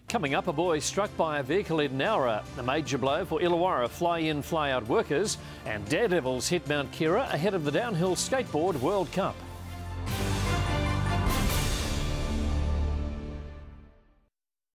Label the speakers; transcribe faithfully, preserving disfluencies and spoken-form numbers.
Speaker 1: Coming up, a boy struck by a vehicle in Illawarra, a major blow for Illawarra fly-in, fly-out workers, and Daredevils hit Mount Kira ahead of the downhill skateboard World Cup.